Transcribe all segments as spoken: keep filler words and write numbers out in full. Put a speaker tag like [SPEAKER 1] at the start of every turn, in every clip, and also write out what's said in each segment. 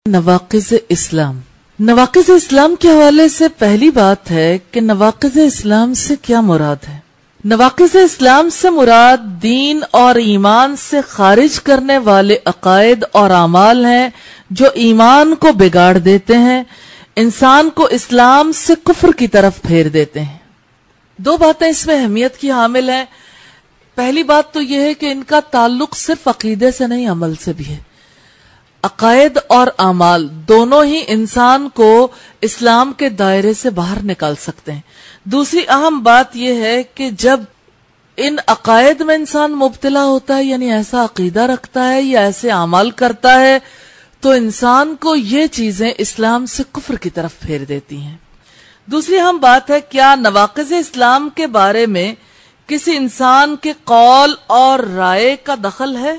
[SPEAKER 1] نواقض اسلام نواقض اسلام کے حوالے سے پہلی بات ہے کہ نواقض اسلام سے کیا مراد ہے۔ نواقض اسلام سے مراد دین اور ایمان سے خارج کرنے والے عقائد اور اعمال ہیں جو ایمان کو بگاڑ دیتے ہیں، انسان کو اسلام سے کفر کی طرف پھیر دیتے ہیں۔ دو باتیں اس میں اہمیت کی حامل ہیں۔ پہلی بات تو یہ ہے کہ ان کا تعلق صرف عقیدے سے نہیں، عمل سے بھی ہے۔ عقائد اور اعمال دونوں ہی انسان کو اسلام کے دائرے سے باہر نکال سکتے ہیں۔ دوسری اہم بات یہ ہے کہ جب ان عقائد میں انسان مبتلا ہوتا ہے، یعنی ایسا عقیدہ رکھتا ہے یا ایسے اعمال کرتا ہے، تو انسان کو یہ چیزیں اسلام سے کفر کی طرف پھیر دیتی ہیں۔ دوسری اہم بات ہے، کیا نواقض اسلام کے بارے میں کسی انسان کے قول اور رائے کا دخل ہے؟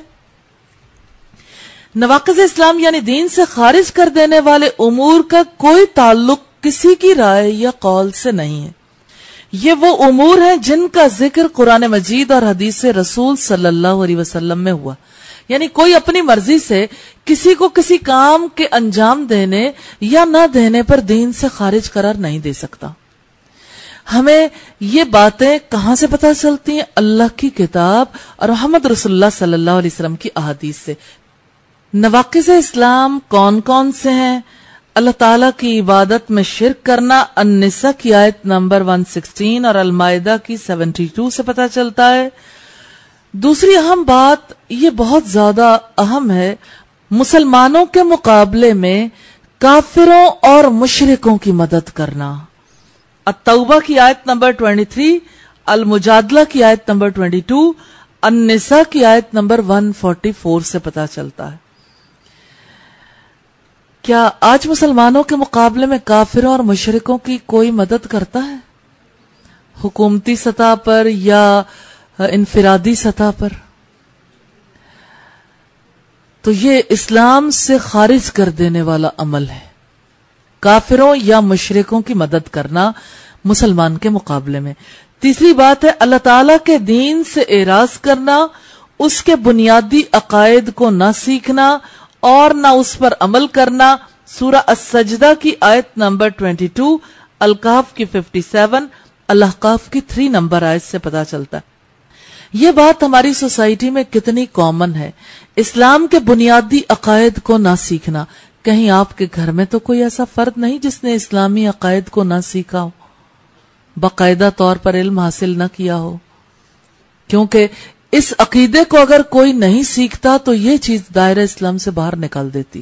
[SPEAKER 1] نواقض اسلام یعنی دین سے خارج کر دینے والے امور کا کوئی تعلق کسی کی رائے یا قول سے نہیں ہے۔ یہ وہ امور ہیں جن کا ذکر قرآن مجید اور حدیث رسول صلی اللہ علیہ وسلم میں ہوا، یعنی کوئی اپنی مرضی سے کسی کو کسی کام کے انجام دینے یا نہ دینے پر دین سے خارج قرار نہیں دے سکتا۔ ہمیں یہ باتیں کہاں سے پتہ چلتی ہیں؟ اللہ کی کتاب اور محمد رسول اللہ صلی اللہ علیہ وسلم کی احادیث سے۔ نواقض اسلام کون کون سے ہیں؟ اللہ تعالیٰ کی عبادت میں شرک کرنا النساء کی آیت نمبر ایک سو سولہ اور المائدہ کی بہتر سے پتہ چلتا ہے۔ دوسری اہم بات، یہ بہت زیادہ اہم ہے، مسلمانوں کے مقابلے میں کافروں اور مشرکوں کی مدد کرنا۔ التوبہ کی آیت نمبر تیئیس، المجادلہ کی آیت نمبر بائیس، النساء کی آیت نمبر ایک سو چوالیس سے پتہ چلتا ہے۔ کیا آج مسلمانوں کے مقابلے میں کافروں اور مشرکوں کی کوئی مدد کرتا ہے؟ حکومتی سطح پر یا انفرادی سطح پر؟ تو یہ اسلام سے خارج کر دینے والا عمل ہے، کافروں یا مشرکوں کی مدد کرنا مسلمان کے مقابلے میں۔ تیسری بات ہے، اللہ تعالیٰ کے دین سے اعراض کرنا، اس کے بنیادی عقائد کو نہ سیکھنا اور نہ اس پر عمل کرنا۔ سورہ السجدہ کی آیت نمبر بائیس، الکہف کی سون، الاحقاف کی تین نمبر آیت سے پتہ چلتا ہے۔ یہ بات ہماری سوسائٹی میں کتنی کامن ہے، اسلام کے بنیادی عقائد کو نہ سیکھنا۔ کہیں آپ کے گھر میں تو کوئی ایسا فرد نہیں جس نے اسلامی عقائد کو نہ سیکھا ہو، باقاعدہ طور پر علم حاصل نہ کیا ہو؟ کیونکہ اس عقیدے کو اگر کوئی نہیں سیکھتا تو یہ چیز دائرہ اسلام سے باہر نکال دیتی۔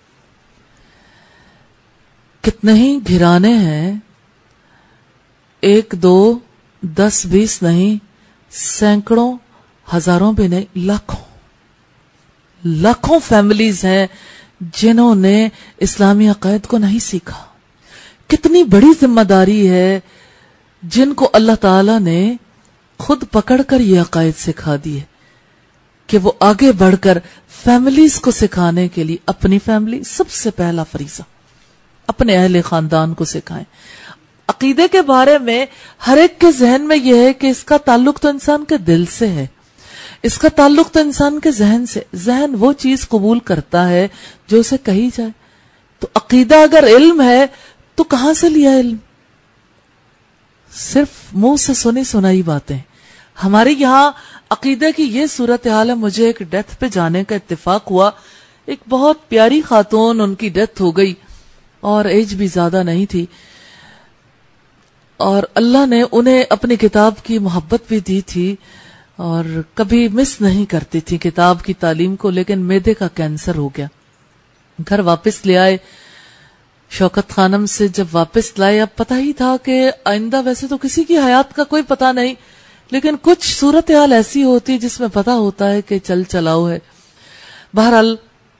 [SPEAKER 1] کتنے ہی گھرانے ہیں، ایک دو دس بیس نہیں، سینکڑوں ہزاروں بھی نہیں، لاکھوں لاکھوں فیملیز ہیں جنہوں نے اسلامی عقائد کو نہیں سیکھا۔ کتنی بڑی ذمہ داری ہے جن کو اللہ تعالی نے خود پکڑ کر یہ عقائد سکھا دیے کہ وہ آگے بڑھ کر فیملیز کو سکھانے کے لیے اپنی فیملی سب سے پہلا فریضہ، اپنے اہل خاندان کو سکھائیں۔ عقیدے کے بارے میں ہر ایک کے ذہن میں یہ ہے کہ اس کا تعلق تو انسان کے دل سے ہے، اس کا تعلق تو انسان کے ذہن سے۔ ذہن وہ چیز قبول کرتا ہے جو اسے کہی جائے۔ تو عقیدہ اگر علم ہے تو کہاں سے لیا علم؟ صرف منہ سے سنی سنائی باتیں۔ ہمارے یہاں عقیدے کی یہ صورتحال ہے۔ مجھے ایک ڈیتھ پہ جانے کا اتفاق ہوا، ایک بہت پیاری خاتون، ان کی ڈیتھ ہو گئی اور ایج بھی زیادہ نہیں تھی، اور اللہ نے انہیں اپنی کتاب کی محبت بھی دی تھی اور کبھی مس نہیں کرتی تھی کتاب کی تعلیم کو، لیکن معدے کا کینسر ہو گیا۔ گھر واپس لے آئے، شوکت خانم سے جب واپس لائے، اب پتہ ہی تھا کہ آئندہ ویسے تو کسی کی حیات کا کوئی پتہ نہیں، لیکن کچھ صورتحال ایسی ہوتی جس میں پتہ ہوتا ہے کہ چل چلاؤ ہے۔ بہرحال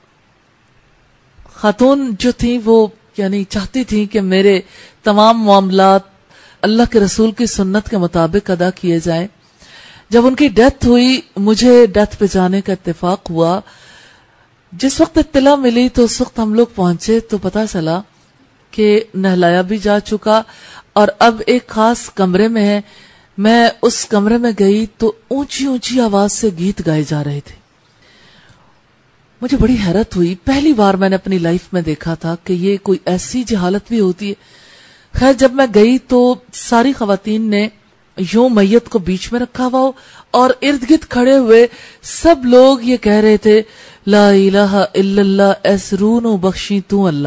[SPEAKER 1] خاتون جو تھی وہ یعنی چاہتی تھی کہ میرے تمام معاملات اللہ کے رسول کی سنت کے مطابق ادا کیے جائیں۔ جب ان کی ڈیتھ ہوئی، مجھے ڈیتھ پہ جانے کا اتفاق ہوا۔ جس وقت اطلاع ملی تو اس وقت ہم لوگ پہنچے تو پتہ چلا کہ نہلایا بھی جا چکا اور اب ایک خاص کمرے میں ہے۔ میں اس کمرے میں گئی تو اونچی اونچی آواز سے گیت گائے جا رہے تھے۔ مجھے بڑی حیرت ہوئی، پہلی بار میں نے اپنی لائف میں دیکھا تھا کہ یہ کوئی ایسی جہالت بھی ہوتی ہے. خیر جب میں گئی تو ساری خواتین نے یوں میت کو بیچ میں رکھا ہوا ہو اور ارد گرد کھڑے ہوئے سب لوگ یہ کہہ رہے تھے لا الہ الا اللہ ایسرون و بخشی تو اللہ.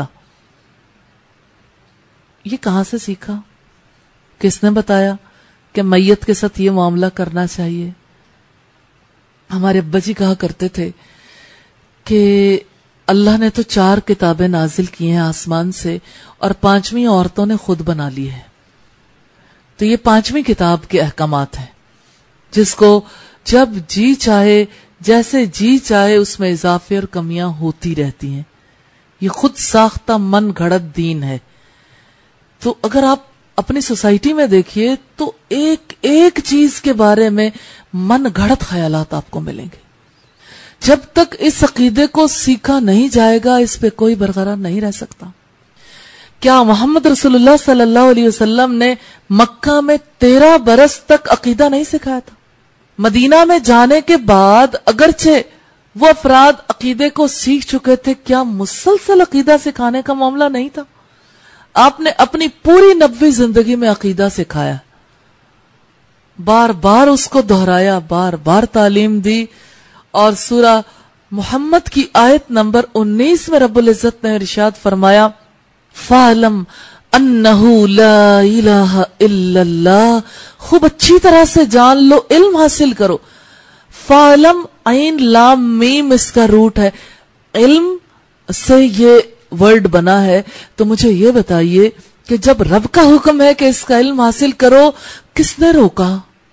[SPEAKER 1] یہ کہاں سے سیکھا؟ کس نے بتایا کہ میت کے ساتھ یہ معاملہ کرنا چاہیے؟ ہمارے ابا جی کہا کرتے تھے کہ اللہ نے تو چار کتابیں نازل کی ہیں آسمان سے اور پانچویں عورتوں نے خود بنا لی ہے. تو یہ پانچویں کتاب کے احکامات ہیں جس کو جب جی چاہے جیسے جی چاہے اس میں اضافے اور کمیاں ہوتی رہتی ہیں. یہ خود ساختہ من گھڑت دین ہے. تو اگر آپ اپنی سوسائٹی میں دیکھیے تو ایک ایک چیز کے بارے میں من گھڑت خیالات آپ کو ملیں گے. جب تک اس عقیدے کو سیکھا نہیں جائے گا اس پہ کوئی برقرار نہیں رہ سکتا. کیا محمد رسول اللہ صلی اللہ علیہ وسلم نے مکہ میں تیرہ برس تک عقیدہ نہیں سکھایا تھا؟ مدینہ میں جانے کے بعد اگرچہ وہ افراد عقیدے کو سیکھ چکے تھے، کیا مسلسل عقیدہ سکھانے کا معاملہ نہیں تھا؟ آپ نے اپنی پوری نبوی زندگی میں عقیدہ سکھایا، بار بار اس کو دہرایا، بار بار تعلیم دی. اور سورہ محمد کی آیت نمبر انیس میں رب العزت نے ارشاد فرمایا فَعْلَمْ أَنَّهُ لَا إِلَهَ إِلَّا اللَّهُ، خوب اچھی طرح سے جان لو، علم حاصل کرو. فَعْلَمْ عین لام میم اس کا روٹ ہے، علم سے یہ ورڈ بنا ہے. تو مجھے یہ بتائیے کہ جب رب کا حکم ہے کہ اس کا علم حاصل کرو، کس نے روکا؟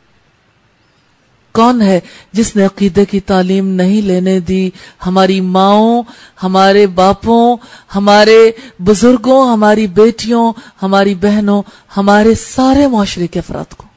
[SPEAKER 1] کون ہے جس نے عقیدے کی تعلیم نہیں لینے دی؟ ہماری ماؤں، ہمارے باپوں، ہمارے بزرگوں، ہماری بیٹیوں، ہماری بہنوں، ہمارے سارے معاشرے کے افراد کو.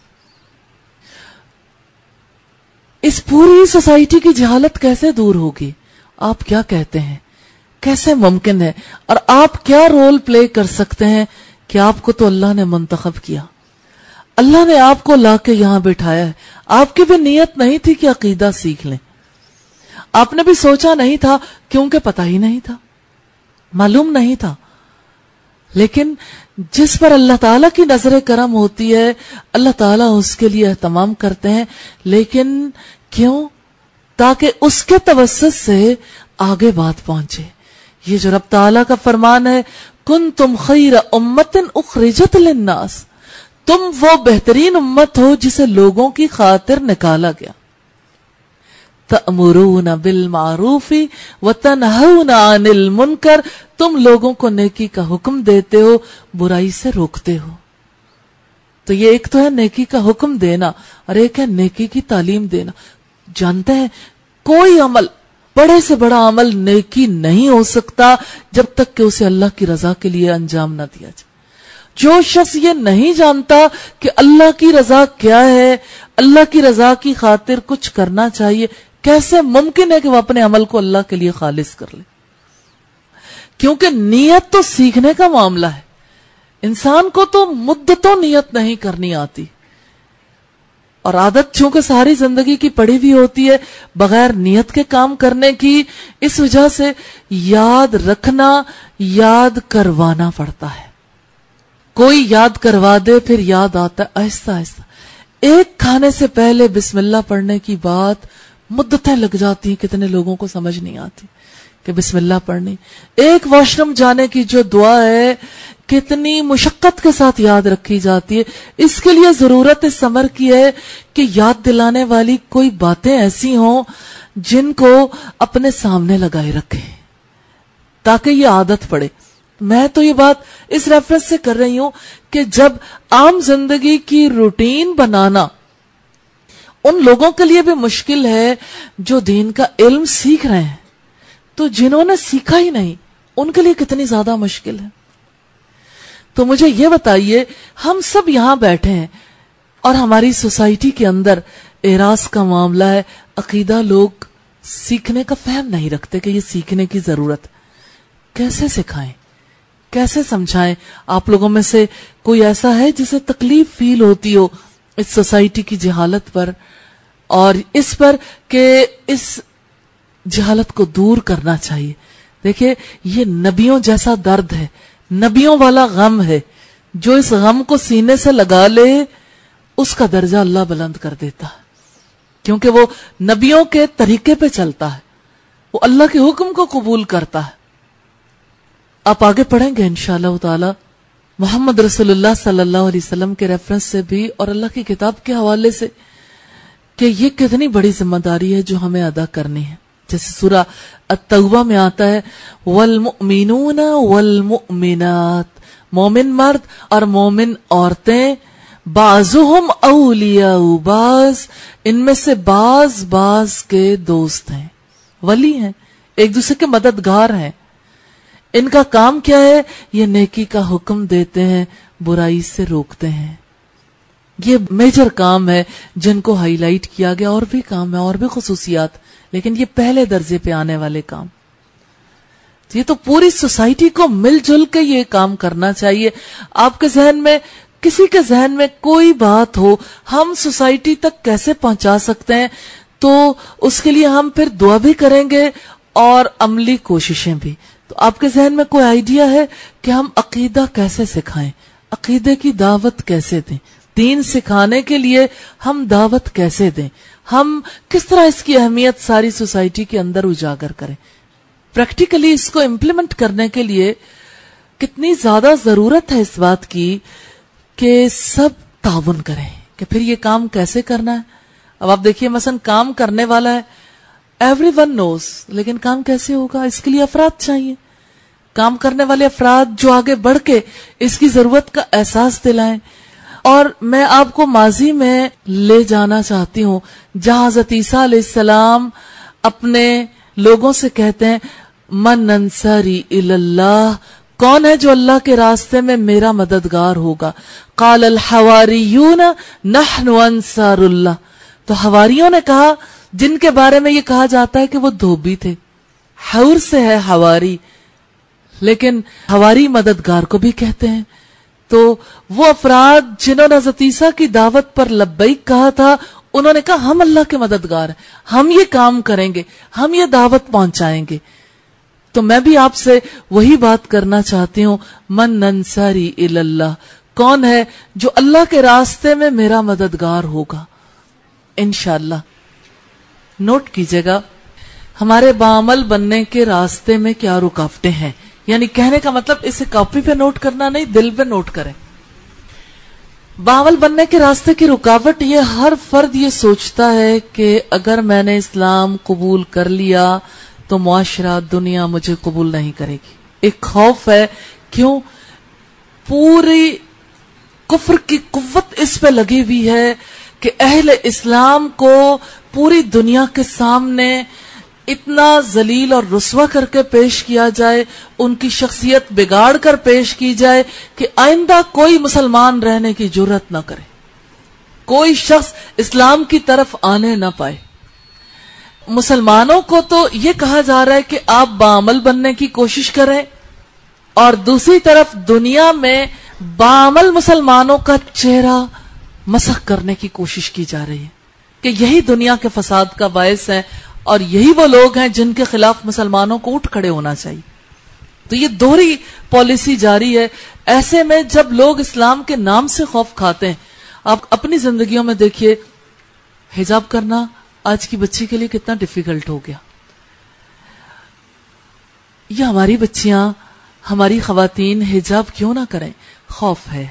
[SPEAKER 1] اس پوری سوسائٹی کی جہالت کیسے دور ہوگی؟ آپ کیا کہتے ہیں؟ کیسے ممکن ہے؟ اور آپ کیا رول پلے کر سکتے ہیں کہ آپ کو تو اللہ نے منتخب کیا، اللہ نے آپ کو لا کے یہاں بٹھایا ہے. آپ کی بھی نیت نہیں تھی کہ عقیدہ سیکھ لیں، آپ نے بھی سوچا نہیں تھا کیونکہ پتہ ہی نہیں تھا، معلوم نہیں تھا. لیکن جس پر اللہ تعالیٰ کی نظر کرم ہوتی ہے اللہ تعالیٰ اس کے لیے اہتمام کرتے ہیں. لیکن کیوں؟ تاکہ اس کے توسط سے آگے بات پہنچے. یہ جو رب تعالیٰ کا فرمان ہے کنتم خیر امت اخرجت للناس، تم وہ بہترین امت ہو جسے لوگوں کی خاطر نکالا گیا. تأمرون بالمعروف وتنہون عن المنکر، تم لوگوں کو نیکی کا حکم دیتے ہو، برائی سے روکتے ہو. تو یہ ایک تو ہے نیکی کا حکم دینا اور ایک ہے نیکی کی تعلیم دینا. جانتے ہیں کوئی عمل، بڑے سے بڑا عمل نیکی نہیں ہو سکتا جب تک کہ اسے اللہ کی رضا کے لیے انجام نہ دیا جائے. جو شخص یہ نہیں جانتا کہ اللہ کی رضا کیا ہے، اللہ کی رضا کی خاطر کچھ کرنا چاہیے، کیسے ممکن ہے کہ وہ اپنے عمل کو اللہ کے لیے خالص کر لے؟ کیونکہ نیت تو سیکھنے کا معاملہ ہے. انسان کو تو مدتوں نیت نہیں کرنی آتی، اور عادت چونکہ ساری زندگی کی پڑی ہوئی ہوتی ہے بغیر نیت کے کام کرنے کی، اس وجہ سے یاد رکھنا، یاد کروانا پڑتا ہے. کوئی یاد کروا دے پھر یاد آتا ہے آہستہ آہستہ. ایک کھانے سے پہلے بسم اللہ پڑھنے کی بات مدتیں لگ جاتی ہیں، کتنے لوگوں کو سمجھ نہیں آتی کہ بسم اللہ پڑھنی. ایک واش روم جانے کی جو دعا ہے کتنی مشقت کے ساتھ یاد رکھی جاتی ہے. اس کے لیے ضرورت اس امر کی ہے کہ یاد دلانے والی کوئی باتیں ایسی ہوں جن کو اپنے سامنے لگائے رکھیں تاکہ یہ عادت پڑے. میں تو یہ بات اس ریفرنس سے کر رہی ہوں کہ جب عام زندگی کی روٹین بنانا ان لوگوں کے لیے بھی مشکل ہے جو دین کا علم سیکھ رہے ہیں، تو جنہوں نے سیکھا ہی نہیں ان کے لیے کتنی زیادہ مشکل ہے. تو مجھے یہ بتائیے، ہم سب یہاں بیٹھے ہیں اور ہماری سوسائٹی کے اندر اعراض کا معاملہ ہے، عقیدہ لوگ سیکھنے کا فہم نہیں رکھتے کہ یہ سیکھنے کی ضرورت. کیسے سکھائیں، کیسے سمجھائیں؟ آپ لوگوں میں سے کوئی ایسا ہے جسے تکلیف فیل ہوتی ہو اس سوسائٹی کی جہالت پر اور اس پر کہ اس जहालत को दूर करना चाहिए। देखिए, ये नबियों जैसा दर्द है, नबियों वाला गम है। जो इस गम को सीने से लगा ले उसका दर्जा अल्लाह बुलंद कर देता है, क्योंकि वो नबियों के तरीके पे चलता है, वो अल्लाह के हुक्म को कबूल करता है। आप आगे पढ़ेंगे इंशाअल्लाह ताला मोहम्मद रसूलुल्लाह सल्लल्लाहु अलैहि वसल्लम के रेफरेंस से भी और अल्लाह की किताब के हवाले से कि ये कितनी बड़ी जिम्मेदारी है जो हमें अदा करनी है। जैसे सूरा अत-तौबा में आता है, वल मुमिनूना वल मुमिनात, मोमिन मर्द और मोमिन औरतें, बाजुहुम औलियाउ बाज, इनमें से बाज बाज के दोस्त हैं, वली हैं, एक दूसरे के मददगार हैं। इनका काम क्या है? ये नेकी का हुक्म देते हैं, बुराई से रोकते हैं। ये मेजर काम है जिनको हाईलाइट किया गया। और भी काम है और भी खुसूसियात, लेकिन ये पहले दर्जे पे आने वाले काम। ये तो पूरी सोसाइटी को मिलजुल के ये काम करना चाहिए। आपके जहन में, किसी के जहन में कोई बात हो, हम सोसाइटी तक कैसे पहुंचा सकते हैं, तो उसके लिए हम फिर दुआ भी करेंगे और अमली कोशिशें भी। तो आपके जहन में कोई आइडिया है कि हम अकीदा कैसे सिखाएं, अकीदे की दावत कैसे दें, दीन सिखाने के लिए हम दावत कैसे दें, हम किस तरह इसकी अहमियत सारी सोसाइटी के अंदर उजागर करें। प्रैक्टिकली इसको इम्प्लीमेंट करने के लिए कितनी ज्यादा जरूरत है इस बात की कि सब ताउन करें कि फिर ये काम कैसे करना है। अब आप देखिए, मसलन काम करने वाला है, एवरीवन नोज, लेकिन काम कैसे होगा, इसके लिए अफराद चाहिए। काम करने वाले अफराद जो आगे बढ़ के इसकी जरूरत का एहसास दिलाएं। और मैं आपको माजी में ले जाना चाहती हूं जहां हज़रत ईसा अलैहिस्सलाम अपने लोगों से कहते हैं, मन अंसारी इल्लल्लाह, कौन है जो अल्लाह के रास्ते में मेरा मददगार होगा। काल अल हवारियून नहनु अंसारुल्लाह, तो हवारियों ने कहा, जिनके बारे में ये कहा जाता है कि वो धोबी थे, हौर से है हवारी, लेकिन हवारी मददगार को भी कहते हैं। तो वो अफराद जिन्होंने हज़रत ईसा की दावत पर लब्बैक कहा था, उन्होंने कहा हम अल्लाह के मददगार हैं, हम ये काम करेंगे, हम ये दावत पहुंचाएंगे। तो मैं भी आपसे वही बात करना चाहती हूं, मन अंसारी इल्लल्लाह, कौन है जो अल्लाह के रास्ते में मेरा मददगार होगा। इंशाअल्लाह नोट कीजिएगा, हमारे बाअमल बनने के रास्ते में क्या रुकावटें हैं। यानी कहने का मतलब इसे कॉपी पे नोट करना नहीं, दिल पे नोट करें। बाअमल बनने के रास्ते की रुकावट, ये हर फर्द ये सोचता है कि अगर मैंने इस्लाम कबूल कर लिया तो मुआशरा, दुनिया मुझे कबूल नहीं करेगी। एक खौफ है, क्यों? पूरी कुफ्र की कुव्वत इस पे लगी हुई है कि अहले इस्लाम को पूरी दुनिया के सामने इतना जलील और रुस्वा करके पेश किया जाए, उनकी शख्सियत बिगाड़ कर पेश की जाए कि आइंदा कोई मुसलमान रहने की जुर्रत न करे, कोई शख्स इस्लाम की तरफ आने न पाए। मुसलमानों को तो ये कहा जा रहा है कि आप बाअमल बनने की कोशिश करें, और दूसरी तरफ दुनिया में बाअमल मुसलमानों का चेहरा मसख करने की कोशिश की जा रही है कि यही दुनिया के फसाद का बायस है और यही वो लोग हैं जिनके खिलाफ मुसलमानों को उठ खड़े होना चाहिए। तो ये दोहरी पॉलिसी जारी है। ऐसे में जब लोग इस्लाम के नाम से खौफ खाते हैं, आप अपनी जिंदगियों में देखिए, हिजाब करना आज की बच्ची के लिए कितना डिफिकल्ट हो गया। ये हमारी बच्चियां, हमारी खवातीन हिजाब क्यों ना करें? खौफ है।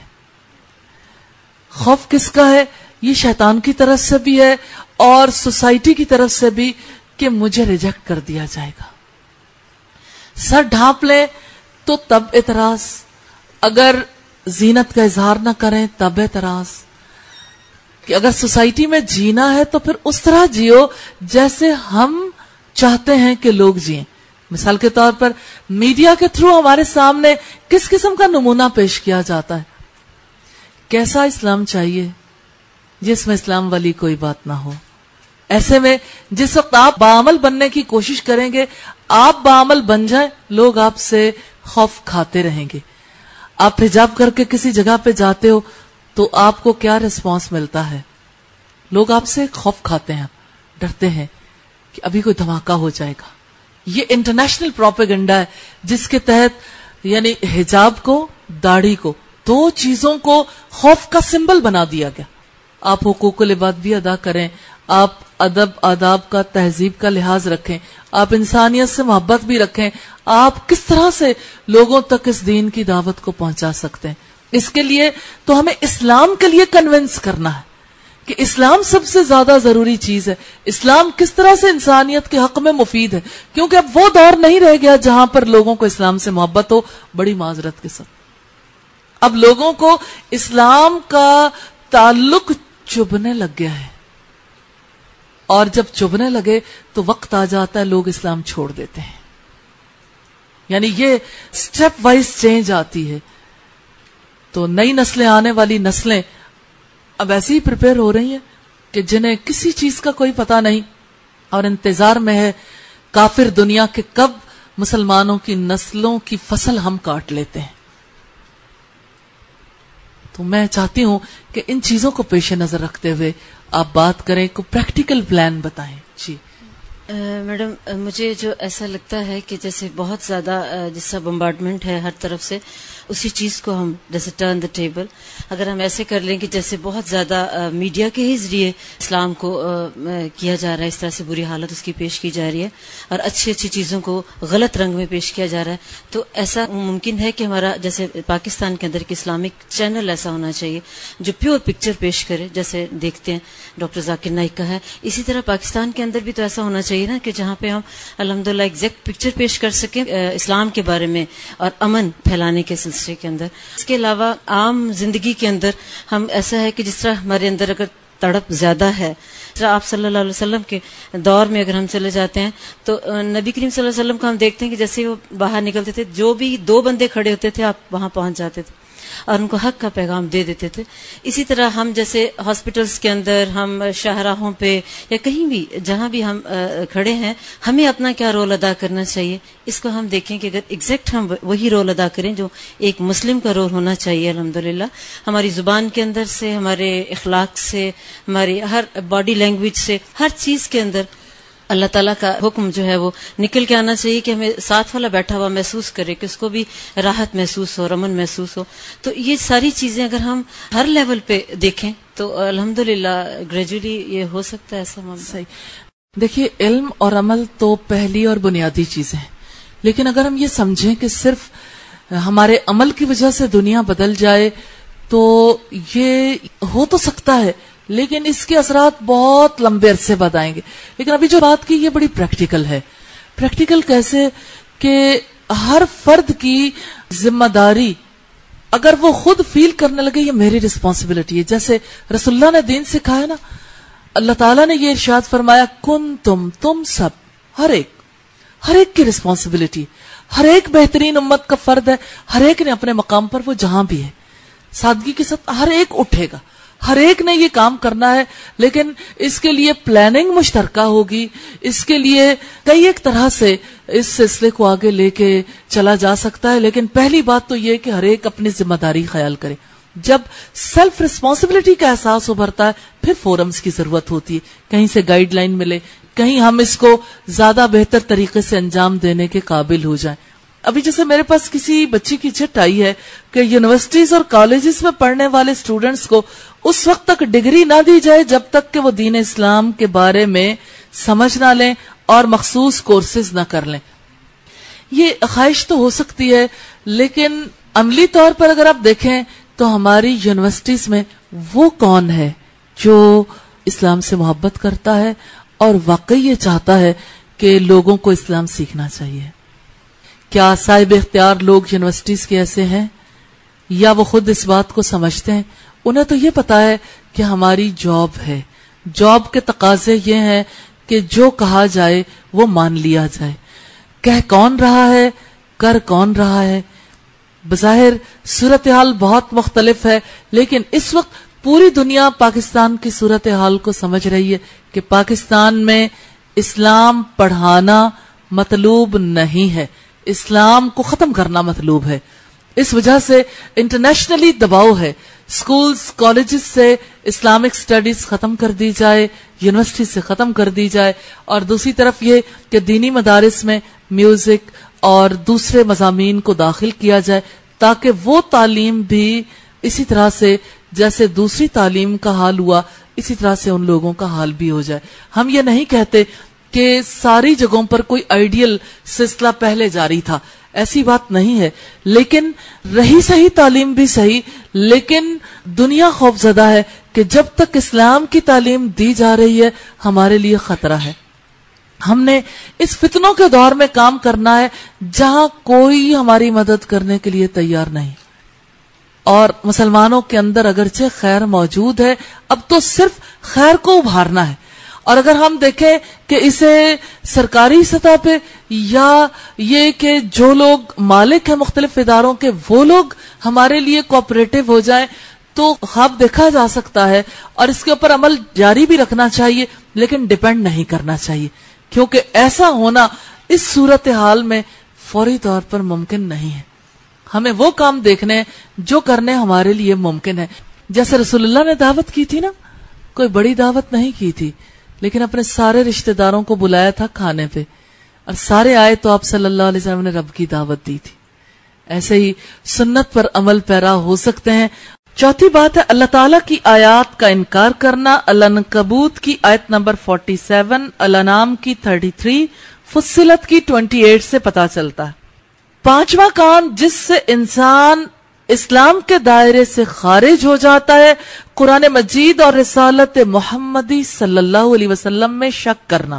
[SPEAKER 1] खौफ किसका है? ये शैतान की तरफ से भी है और सोसाइटी की तरफ से भी कि मुझे रिजेक्ट कर दिया जाएगा। सर ढांप ले तो तब एतराज, अगर जीनत का इजहार ना करें तब एतराज, कि अगर सोसाइटी में जीना है तो फिर उस तरह जियो जैसे हम चाहते हैं कि लोग जिएं। मिसाल के तौर पर मीडिया के थ्रू हमारे सामने किस किस्म का नमूना पेश किया जाता है। कैसा इस्लाम चाहिए जिसमें इस्लाम वाली कोई बात ना हो। ऐसे में जिस वक्त आप बाअमल बनने की कोशिश करेंगे, आप बाअमल बन जाएं, लोग आपसे खौफ खाते रहेंगे। आप हिजाब करके किसी जगह पे जाते हो तो आपको क्या रिस्पांस मिलता है? लोग आपसे खौफ खाते हैं, डरते हैं کہ ابھی کوئی دھماکہ ہو جائے گا. یہ انٹرنیشنل پروپیگنڈا ہے جس کے تحت یعنی حجاب کو، داڑھی کو، دو چیزوں کو خوف کا سمبل بنا دیا گیا. آپ حقوق العباد بھی ادا کریں، آپ ادب آداب کا، تہذیب کا لحاظ رکھیں، آپ انسانیت سے محبت بھی رکھیں. آپ کس طرح سے لوگوں تک اس دین کی دعوت کو پہنچا سکتے ہیں؟ اس کے لیے تو ہمیں اسلام کے لیے کنونس کرنا ہے کہ اسلام سب سے زیادہ ضروری چیز ہے. اسلام کس طرح سے انسانیت کے حق میں مفید ہے، کیونکہ اب وہ دور نہیں رہ گیا جہاں پر لوگوں کو اسلام سے محبت ہو. بڑی معذرت کے ساتھ اب لوگوں کو اسلام کا تعلق چبھنے لگ گیا ہے، اور جب چبھنے لگے تو وقت آ جاتا ہے لوگ اسلام چھوڑ دیتے ہیں. یعنی یہ سٹیپ وائز چینج آتی ہے. تو نئی نسلیں، آنے والی نسلیں اب ایسی ہی پریپیئر ہو رہی ہیں کہ جنہیں کسی چیز کا کوئی پتہ نہیں اور انتظار میں ہے کافر دنیا کے کب مسلمانوں کی نسلوں کی فصل ہم کاٹ لیتے ہیں. تو میں چاہتی ہوں کہ ان چیزوں کو پیش نظر رکھتے ہوئے آپ بات کریں، کو پریکٹیکل پلان بتائیں. جی
[SPEAKER 2] میڈم، مجھے جو ایسا لگتا ہے کہ جیسے بہت زیادہ جیسا بمبارڈمنٹ ہے ہر طرف سے، اسی چیز کو ہم جیسے ٹرن دا ٹیبل اگر ہم ایسے کر لیں کہ جیسے بہت زیادہ میڈیا کے ہی ذریعے اسلام کو کیا جا رہا ہے، اس طرح سے بری حالت اس کی پیش کی جا رہی ہے اور اچھی اچھی چیزوں کو غلط رنگ میں پیش کیا جا رہا ہے، تو ایسا ممکن ہے کہ ہمارا جیسے پاکستان کے اندر ایک اسلامک چینل ایسا ہونا چاہیے جو پیور پکچر پیش کرے، جیسے دیکھتے ہیں ڈاکٹر ذاکر نائک کا ہے. اسی طرح پاکستان کے اندر بھی تو ایسا ہونا چاہیے نا کہ جہاں پہ ہم الحمدللہ ایگزیکٹ پکچر پیش کر سکیں اسلام کے بارے میں اور امن پھیلانے کے سلسلے کے اندر. اس کے علاوہ عام زندگی کے اندر ہم ایسا ہے کہ جس طرح ہمارے اندر اگر تڑپ زیادہ ہے، جس طرح آپ صلی اللہ علیہ وسلم کے دور میں اگر ہم چلے جاتے ہیں تو نبی کریم صلی اللہ علیہ وسلم کو ہم دیکھتے ہیں کہ جیسے وہ باہر نکلتے تھے، جو بھی دو بندے کھڑے ہوتے تھے آپ وہاں پہنچ جاتے تھے اور ان کو حق کا پیغام دے دیتے تھے. اسی طرح ہم جیسے ہاسپٹلس کے اندر، ہم شاہراہوں پہ یا کہیں بھی جہاں بھی ہم کھڑے ہیں، ہمیں اپنا کیا رول ادا کرنا چاہیے، اس کو ہم دیکھیں کہ اگر ایگزیکٹ ہم وہی رول ادا کریں جو ایک مسلم کا رول ہونا چاہیے. الحمدللہ ہماری زبان کے اندر سے، ہمارے اخلاق سے، ہماری ہر باڈی لینگویج سے، ہر چیز کے اندر اللہ تعالیٰ کا حکم جو ہے وہ نکل کے آنا چاہیے کہ ہمیں ساتھ والا بیٹھا ہوا محسوس کرے، کہ اس کو بھی راحت محسوس ہو، امن محسوس ہو. تو یہ ساری چیزیں اگر ہم ہر لیول پہ دیکھیں تو الحمدللہ گریجولی یہ ہو سکتا ہے ایسا معاملہ.
[SPEAKER 1] صحیح. دیکھیے، علم اور عمل تو پہلی اور بنیادی چیزیں ہیں، لیکن اگر ہم یہ سمجھیں کہ صرف ہمارے عمل کی وجہ سے دنیا بدل جائے تو یہ ہو تو سکتا ہے، لیکن اس کے اثرات بہت لمبے عرصے بعد آئیں گے. لیکن ابھی جو بات کی یہ بڑی پریکٹیکل ہے. پریکٹیکل کیسے؟ کہ ہر فرد کی ذمہ داری اگر وہ خود فیل کرنے لگے یہ میری رسپانسبلٹی ہے، جیسے رسول اللہ نے دین سکھایا نا، اللہ تعالیٰ نے یہ ارشاد فرمایا کن تم تم سب، ہر ایک ہر ایک کی رسپانسبلٹی، ہر ایک بہترین امت کا فرد ہے، ہر ایک نے اپنے مقام پر وہ جہاں بھی ہے سادگی کے ساتھ ہر ایک اٹھے گا، ہر ایک نے یہ کام کرنا ہے. لیکن اس کے لیے پلاننگ مشترکہ ہوگی، اس کے لیے کئی ایک طرح سے اس سلسلے کو آگے لے کے چلا جا سکتا ہے. لیکن پہلی بات تو یہ کہ ہر ایک اپنی ذمہ داری خیال کرے. جب سیلف ریسپانسبلٹی کا احساس ابھرتا ہے پھر فورمز کی ضرورت ہوتی ہے، کہیں سے گائیڈ لائن ملے، کہیں ہم اس کو زیادہ بہتر طریقے سے انجام دینے کے قابل ہو جائیں. ابھی جیسے میرے پاس کسی بچی کی چٹ آئی ہے کہ یونیورسٹیز اور کالجز میں پڑھنے والے اسٹوڈنٹس کو اس وقت تک ڈگری نہ دی جائے جب تک کہ وہ دین اسلام کے بارے میں سمجھ نہ لیں اور مخصوص کورسز نہ کر لیں. یہ خواہش تو ہو سکتی ہے، لیکن عملی طور پر اگر آپ دیکھیں تو ہماری یونیورسٹیز میں وہ کون ہے جو اسلام سے محبت کرتا ہے اور واقعی یہ چاہتا ہے کہ لوگوں کو اسلام سیکھنا چاہیے؟ کیا صاحب اختیار لوگ یونیورسٹیز کے ایسے ہیں، یا وہ خود اس بات کو سمجھتے ہیں؟ انہیں تو یہ پتا ہے کہ ہماری جاب ہے، جاب کے تقاضے یہ ہیں کہ جو کہا جائے وہ مان لیا جائے. کہہ کون رہا ہے، کر کون رہا ہے؟ بظاہر صورتحال بہت مختلف ہے، لیکن اس وقت پوری دنیا پاکستان کی صورتحال کو سمجھ رہی ہے کہ پاکستان میں اسلام پڑھانا مطلوب نہیں ہے، اسلام کو ختم کرنا مطلوب ہے. اس وجہ سے انٹرنیشنلی دباؤ ہے، سکولز کالجز سے اسلامک سٹڈیز ختم کر دی جائے، یونیورسٹی سے ختم کر دی جائے، اور دوسری طرف یہ کہ دینی مدارس میں میوزک اور دوسرے مضامین کو داخل کیا جائے تاکہ وہ تعلیم بھی اسی طرح سے جیسے دوسری تعلیم کا حال ہوا اسی طرح سے ان لوگوں کا حال بھی ہو جائے۔ ہم یہ نہیں کہتے کہ ساری جگہوں پر کوئی آئیڈیل سلسلہ پہلے جاری تھا، ایسی بات نہیں ہے، لیکن رہی صحیح تعلیم بھی صحیح، لیکن دنیا خوف زدہ ہے کہ جب تک اسلام کی تعلیم دی جا رہی ہے ہمارے لیے خطرہ ہے۔ ہم نے اس فتنوں کے دور میں کام کرنا ہے جہاں کوئی ہماری مدد کرنے کے لیے تیار نہیں، اور مسلمانوں کے اندر اگرچہ خیر موجود ہے، اب تو صرف خیر کو ابھارنا ہے۔ اور اگر ہم دیکھیں کہ اسے سرکاری سطح پہ یا یہ کہ جو لوگ مالک ہیں مختلف اداروں کے وہ لوگ ہمارے لیے کوآپریٹو ہو جائیں تو خواب دیکھا جا سکتا ہے، اور اس کے اوپر عمل جاری بھی رکھنا چاہیے، لیکن ڈیپینڈ نہیں کرنا چاہیے، کیونکہ ایسا ہونا اس صورتحال میں فوری طور پر ممکن نہیں ہے۔ ہمیں وہ کام دیکھنے جو کرنے ہمارے لیے ممکن ہے، جیسے رسول اللہ نے دعوت کی تھی نا، کوئی بڑی دعوت نہیں کی تھی، لیکن اپنے سارے رشتہ داروں کو بلایا تھا کھانے پہ، اور سارے آئے تو آپ صلی اللہ علیہ وسلم نے رب کی دعوت دی تھی۔ ایسے ہی سنت پر عمل پیرا ہو سکتے ہیں۔ چوتھی بات ہے اللہ تعالیٰ کی آیات کا انکار کرنا۔ العنکبوت کی آیت نمبر سینتالیس، الانعام کی تینتیس، فصلت کی اٹھائیس سے پتا چلتا ہے۔ پانچواں کام جس سے انسان اسلام کے دائرے سے خارج ہو جاتا ہے، قرآن مجید اور رسالت محمدی صلی اللہ علیہ وسلم میں شک کرنا۔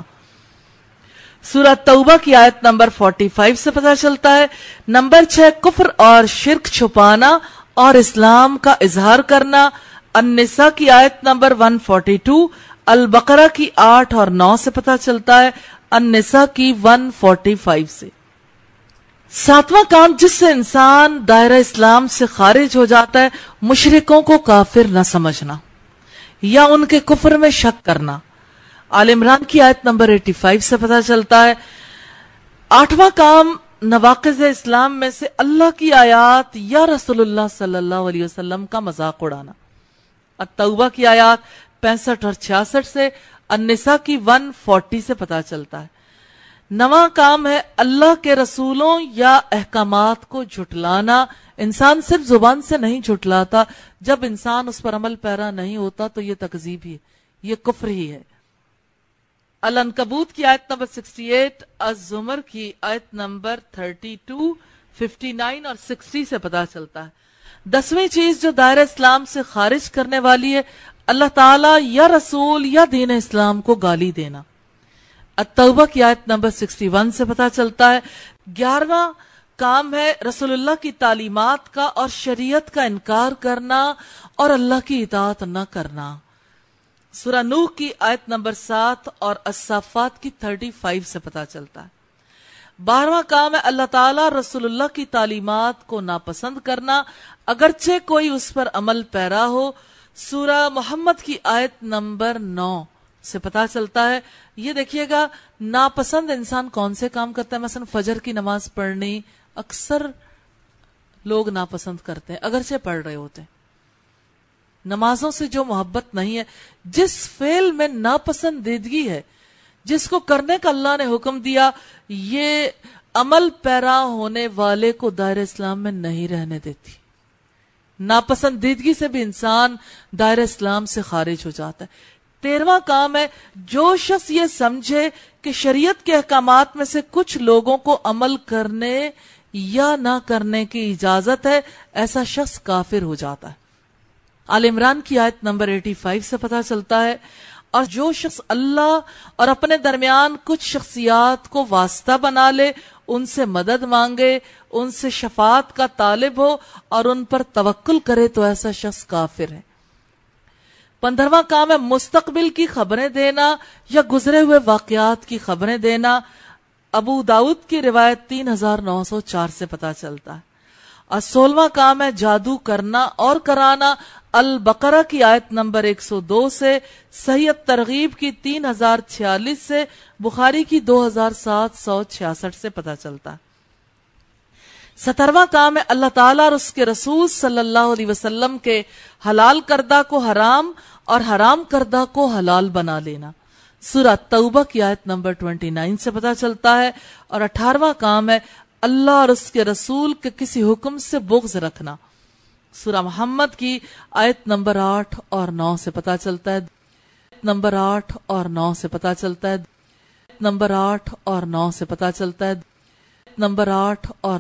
[SPEAKER 1] سورہ توبہ کی آیت نمبر پینتالیس سے پتہ چلتا ہے۔ نمبر چھ، کفر اور شرک چھپانا اور اسلام کا اظہار کرنا۔ النساء کی آیت نمبر ایک سو بانچ، البقرہ کی آٹھ اور نو سے پتہ چلتا ہے، النساء کی ایک سو پینتالیس سے۔ ساتواں کام جس سے انسان دائرہ اسلام سے خارج ہو جاتا ہے، مشرکوں کو کافر نہ سمجھنا یا ان کے کفر میں شک کرنا۔ آل عمران کی آیت نمبر پچاسی سے پتہ چلتا ہے۔ آٹھواں کام نواقض اسلام میں سے اللہ کی آیات یا رسول اللہ صلی اللہ علیہ وسلم کا مذاق اڑانا۔ التوبہ کی آیات پینسٹھ اور چھیاسٹھ سے، النساء کی ایک سو چالیس سے پتہ چلتا ہے۔ نواں کام ہے اللہ کے رسولوں یا احکامات کو جھٹلانا۔ انسان صرف زبان سے نہیں جھٹلاتا، جب انسان اس پر عمل پیرا نہیں ہوتا تو یہ تکذیب ہی ہے، یہ کفر ہی ہے۔ العنکبوت کی آیت نمبر اڑسٹھ، الزمر کی آیت نمبر بتیس،59 اور ساٹھ سے پتہ چلتا ہے۔ دسویں چیز جو دائرہ اسلام سے خارج کرنے والی ہے، اللہ تعالی یا رسول یا دین اسلام کو گالی دینا۔ التوبہ کی آیت نمبر اکسٹھ سے پتہ چلتا ہے۔ گیارہواں کام ہے رسول اللہ کی تعلیمات کا اور شریعت کا انکار کرنا اور اللہ کی اطاعت نہ کرنا۔ سورہ نوح کی آیت نمبر سات اور الصافات کی پینتیس سے پتہ چلتا ہے۔ بارہواں کام ہے اللہ تعالیٰ رسول اللہ کی تعلیمات کو ناپسند کرنا اگرچہ کوئی اس پر عمل پیرا ہو۔ سورہ محمد کی آیت نمبر نو سے پتہ چلتا ہے۔ یہ دیکھیے گا ناپسند انسان کون سے کام کرتا ہے، مثلا فجر کی نماز پڑھنی اکثر لوگ ناپسند کرتے ہیں اگرچہ پڑھ رہے ہوتے ہیں۔ نمازوں سے جو محبت نہیں ہے، جس فعل میں ناپسندیدگی ہے، جس کو کرنے کا اللہ نے حکم دیا، یہ عمل پیرا ہونے والے کو دائرہ اسلام میں نہیں رہنے دیتی۔ ناپسندیدگی سے بھی انسان دائرہ اسلام سے خارج ہو جاتا ہے۔ تیرواں کام ہے جو شخص یہ سمجھے کہ شریعت کے احکامات میں سے کچھ لوگوں کو عمل کرنے یا نہ کرنے کی اجازت ہے، ایسا شخص کافر ہو جاتا ہے۔ آل عمران کی آیت نمبر پچاسی سے پتہ چلتا ہے۔ اور جو شخص اللہ اور اپنے درمیان کچھ شخصیات کو واسطہ بنا لے، ان سے مدد مانگے، ان سے شفاعت کا طالب ہو اور ان پر توکل کرے تو ایسا شخص کافر ہے۔ پندرہواں کام ہے مستقبل کی خبریں دینا یا گزرے ہوئے واقعات کی خبریں دینا۔ ابو داؤد کی روایت تین ہزار نو سو چار سے پتہ چلتا ہے۔ اور سولہواں کام ہے جادو کرنا اور کرانا۔ البقرہ کی آیت نمبر ایک سو دو سے، صحیح ترغیب کی تین ہزار چھیالیس سے، بخاری کی دو ہزار سات سو چھیاسٹھ سے پتہ چلتا ہے۔ سترواں کام ہے اللہ تعالیٰ اور اس کے رسول صلی اللہ علیہ وسلم کے حلال کردہ کو حرام اور حرام کردہ کو حلال بنا لینا. سورہ توبہ کی آیت نمبر انیس سے پتا چلتا ہے. اور اٹھارہواں کام ہے اللہ اور اس کے رسول کے کسی حکم سے بغض رکھنا. سورہ محمد کی آیت نمبر آٹھ اور نو سے پتا چلتا ہے. نمبر آٹھ اور نو سے پتا چلتا ہے. نمبر آٹھ اور نو سے پتا چلتا ہے. نمبر آٹھ اور